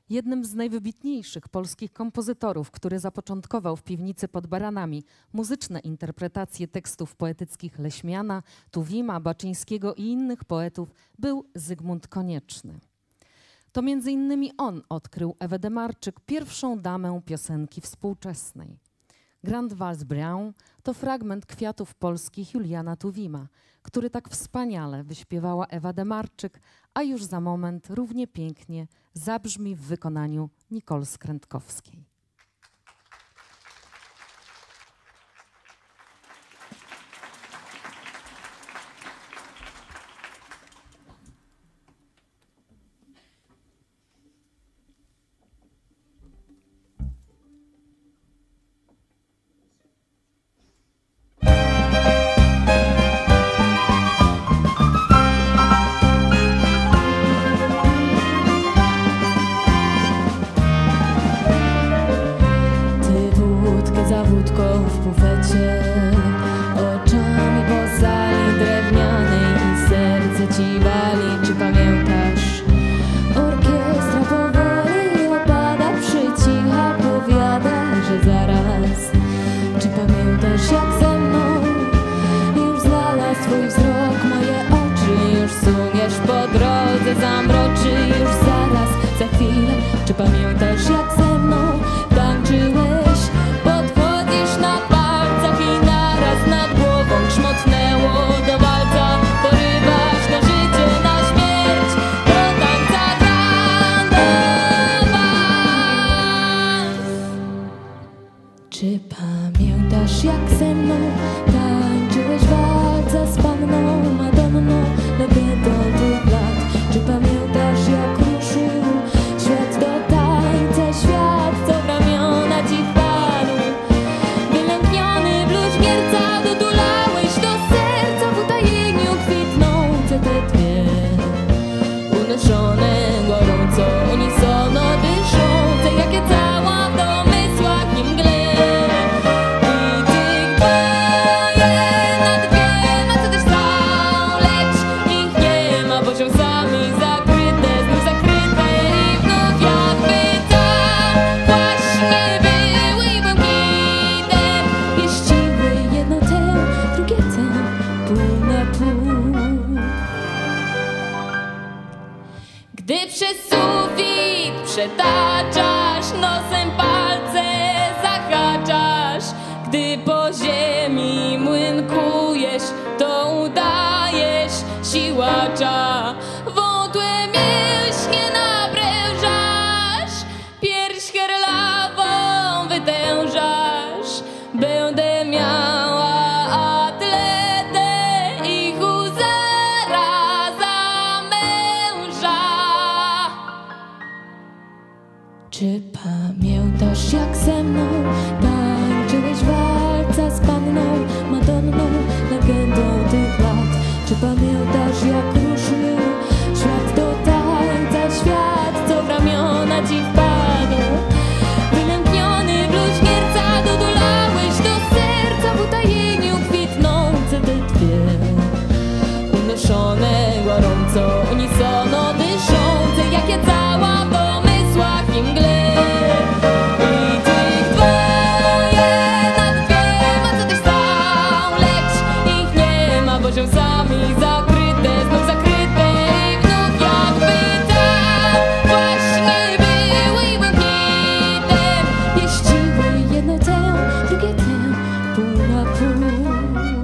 Jednym z najwybitniejszych polskich kompozytorów, który zapoczątkował w piwnicy pod Baranami muzyczne interpretacje tekstów poetyckich Leśmiana, Tuwima, Baczyńskiego i innych poetów, był Zygmunt Konieczny. To między innymi on odkrył Ewę Demarczyk, pierwszą damę piosenki współczesnej. Grand Vals Brown to fragment Kwiatów Polskich Juliana Tuwima, który tak wspaniale wyśpiewała Ewa Demarczyk, a już za moment równie pięknie zabrzmi w wykonaniu Nicole Skrętkowskiej. W bufecie oczami po sali drewnianej i serce ci wali. Czy pamiętasz? Orkiestra powoli opada, przycicha, powiada, że zaraz. Czy pamiętasz, jak ze mną już znalazł twój wzrok moje oczy? Już suniesz po drodze, zamroczy już zaraz, za chwilę. Czy pamiętasz, jak ze mną tańczyłeś? Czy pamiętasz, jak ze mną tańczyłeś walca z panną Madonną, legendą tych lat? Czy pamiętasz, jak ruszył świat do tańca, świat, co w ramiona ci wpadł? Wylękniony bluźnierca, dotulałeś do serca w utajeniu kwitnące te dwie, unoszone gorąco, unisono dyszące, jakie cała w domysłach nie mgle. Gdy przez sufit przetaczasz, nosem palce zahaczasz, gdy po ziemi młynkujesz, to udajesz siłacza. Wątłe mięśnie naprężasz, pierś herlawą wytężasz. Będę miała atletę i huzara za męża. Czy pamiętasz, jak ze mną tańczyłeś walca z panną Madonną, legendą tych lat? Czy pamiętasz, jak ruszył świat do tańca, świat, co w ramiona ci wpadł? Wylękniony bluźnierca, dotulałeś do serca w utajeniu kwitnące te dwie, unoszone gorąco, unisono dyszące, jakie cała w domysłach nie mgle. I tych dwoje nad dwiema, co też stał, lecz ich nie ma, bo się sami zakryte, znów zakryte i znów jakby tak właśnie były i błękitem pieściły jedno tę, drugie tę, pół na pół.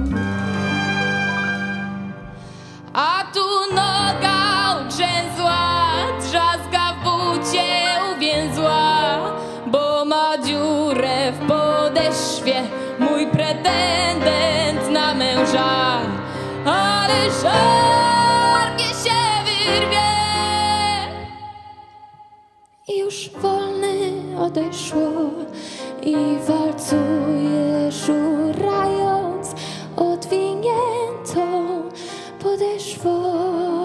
A tu noga ugrzęzła, drzazga w bucie uwięzła, bo ma dziurę w podeszwie mój pretendent na męża. Ale żar mnie się wyrwie i już wolny odeszło i walcuje, szurając odwiniętą podeszwą.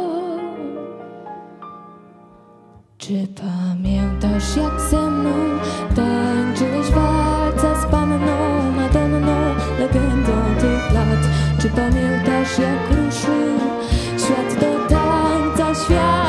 Czy pamiętasz, jak ze mną tańczyłeś walca z panną Madonną, legendą tych lat? Czy pamiętasz, jak ruszył świat do tańca, świat?